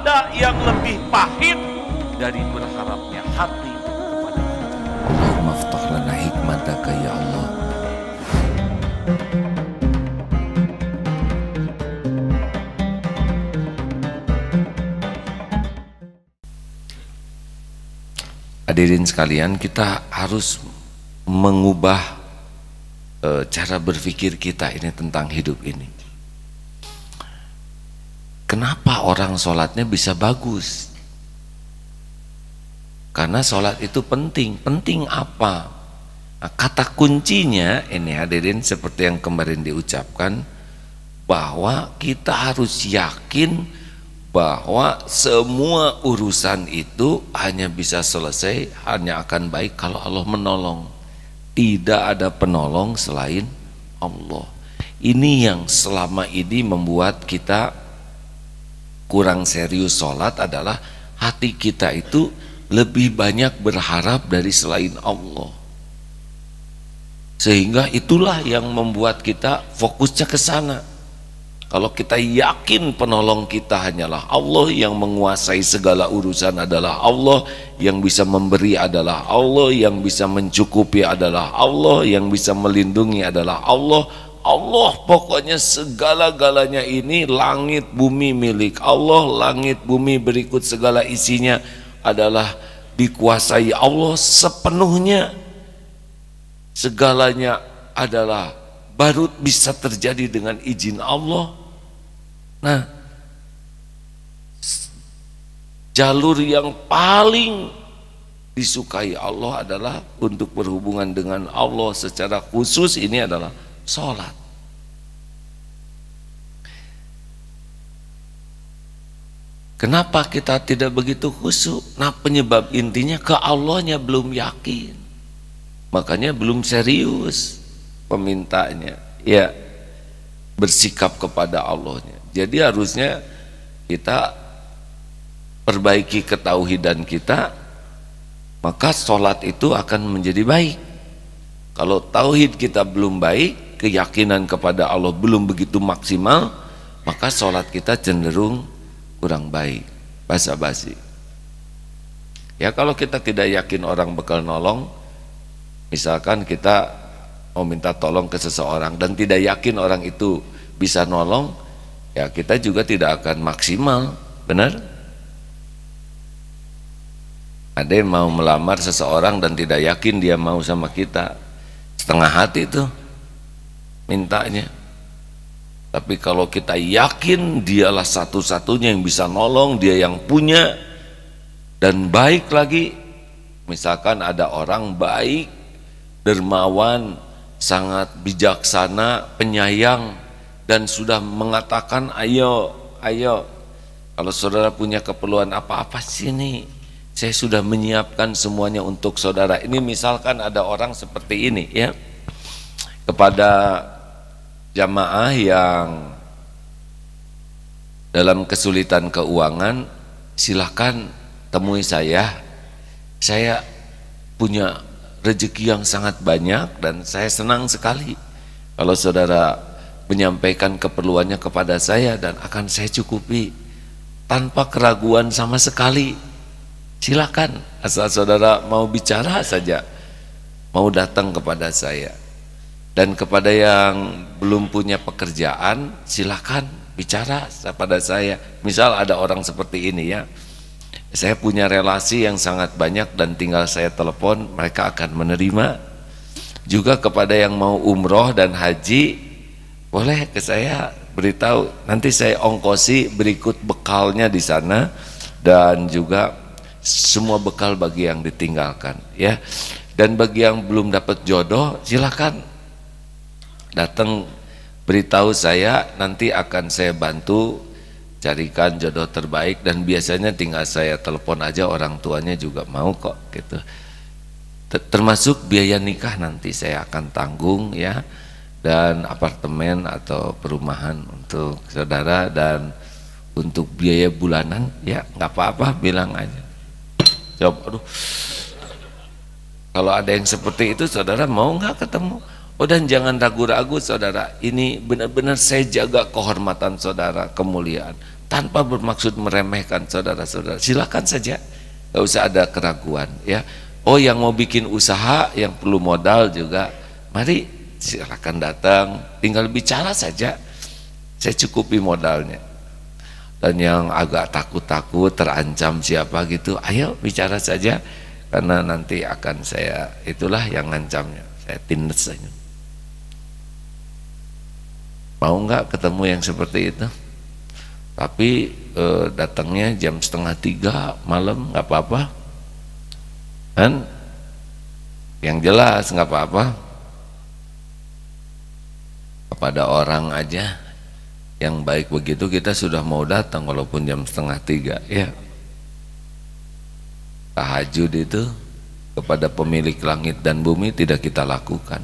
ada yang lebih pahit dari berharapnya hati kepada Allah. Allahumma aftah lana hikmataka ya Allah. Hadirin sekalian, kita harus mengubah cara berpikir kita ini tentang hidup ini. Kenapa orang sholatnya bisa bagus? Karena sholat itu penting. Penting apa? Nah, kata kuncinya ini hadirin seperti yang kemarin diucapkan, bahwa kita harus yakin bahwa semua urusan itu hanya bisa selesai, hanya akan baik kalau Allah menolong. Tidak ada penolong selain Allah. Ini yang selama ini membuat kita kurang serius sholat, adalah hati kita itu lebih banyak berharap dari selain Allah, sehingga itulah yang membuat kita fokusnya ke sana. Kalau kita yakin penolong kita hanyalah Allah, yang menguasai segala urusan adalah Allah, yang bisa memberi adalah Allah, yang bisa mencukupi adalah Allah, yang bisa melindungi adalah Allah. Allah pokoknya segala-galanya ini, langit bumi milik Allah, langit bumi berikut segala isinya adalah dikuasai Allah sepenuhnya. Segalanya adalah baru bisa terjadi dengan izin Allah. Nah, jalur yang paling disukai Allah adalah untuk berhubungan dengan Allah secara khusus, ini adalah sholat. Kenapa kita tidak begitu khusyuk? Nah, penyebab intinya ke Allahnya belum yakin, makanya belum serius pemintanya, ya, bersikap kepada Allahnya. Jadi harusnya kita perbaiki ketauhidan kita, maka sholat itu akan menjadi baik. Kalau tauhid kita belum baik, keyakinan kepada Allah belum begitu maksimal, maka sholat kita cenderung kurang baik, basa-basi. Ya, kalau kita tidak yakin orang bakal nolong, misalkan kita mau minta tolong ke seseorang dan tidak yakin orang itu bisa nolong, ya kita juga tidak akan maksimal, benar? Ada yang mau melamar seseorang dan tidak yakin dia mau sama kita, setengah hati tuh mintanya. Tapi kalau kita yakin dialah satu-satunya yang bisa nolong, dia yang punya dan baik lagi, misalkan ada orang baik, dermawan, sangat bijaksana, penyayang, dan sudah mengatakan ayo, ayo, kalau saudara punya keperluan apa-apa sini, saya sudah menyiapkan semuanya untuk saudara. Ini misalkan ada orang seperti ini, ya, kepada jamaah yang dalam kesulitan keuangan, silahkan temui saya punya rezeki yang sangat banyak dan saya senang sekali kalau saudara menyampaikan keperluannya kepada saya dan akan saya cukupi tanpa keraguan sama sekali. Silakan, asal saudara mau bicara saja, mau datang kepada saya. Dan kepada yang belum punya pekerjaan, silakan bicara kepada saya. Misal ada orang seperti ini, ya, saya punya relasi yang sangat banyak dan tinggal saya telepon, mereka akan menerima. Juga kepada yang mau umroh dan haji, boleh ke saya beritahu, nanti saya ongkosi berikut bekalnya di sana dan juga semua bekal bagi yang ditinggalkan, ya. Dan bagi yang belum dapat jodoh, silakan datang beritahu saya, nanti akan saya bantu carikan jodoh terbaik, dan biasanya tinggal saya telepon aja, orang tuanya juga mau kok gitu. Termasuk biaya nikah nanti saya akan tanggung, ya, dan apartemen atau perumahan untuk saudara, dan untuk biaya bulanan ya nggak apa-apa, bilang aja. Jawab, aduh, kalau ada yang seperti itu saudara mau nggak ketemu? Oh, dan jangan ragu-ragu saudara, ini benar-benar saya jaga kehormatan saudara, kemuliaan. tanpa bermaksud meremehkan saudara-saudara. Silakan saja, nggak usah ada keraguan ya. Oh, yang mau bikin usaha yang perlu modal juga, mari silakan datang, tinggal bicara saja, saya cukupi modalnya. Dan yang agak takut-takut terancam siapa gitu, ayo bicara saja, karena nanti akan saya, itulah yang ngancamnya, saya tindas saja. Mau nggak ketemu yang seperti itu? Tapi datangnya jam 2:30 malam nggak apa-apa kan, yang jelas nggak apa-apa. Kepada orang aja yang baik begitu kita sudah mau datang walaupun jam 2:30 ya. Tahajud itu kepada pemilik langit dan bumi tidak kita lakukan.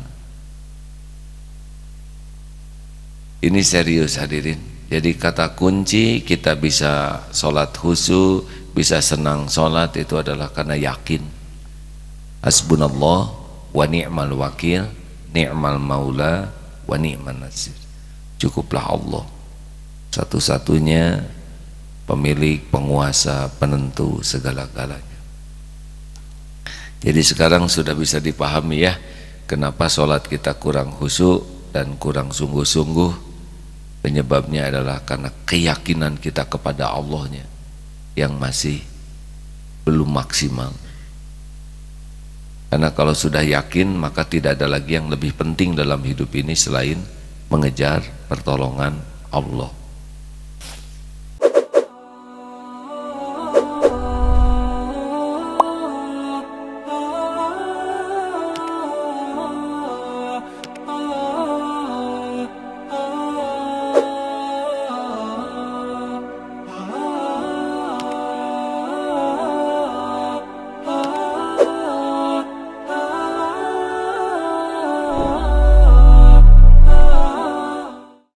Ini serius hadirin. Jadi kata kunci kita bisa sholat khusyuk, bisa senang sholat itu adalah karena yakin. Hasbunallah wa ni'mal wakil, ni'mal maula wa ni'man nasir. Cukuplah Allah satu-satunya pemilik, penguasa, penentu segala-galanya. Jadi sekarang sudah bisa dipahami ya kenapa sholat kita kurang khusyuk dan kurang sungguh-sungguh. Penyebabnya adalah karena keyakinan kita kepada Allahnya yang masih belum maksimal. Karena kalau sudah yakin maka tidak ada lagi yang lebih penting dalam hidup ini selain mengejar pertolongan Allah.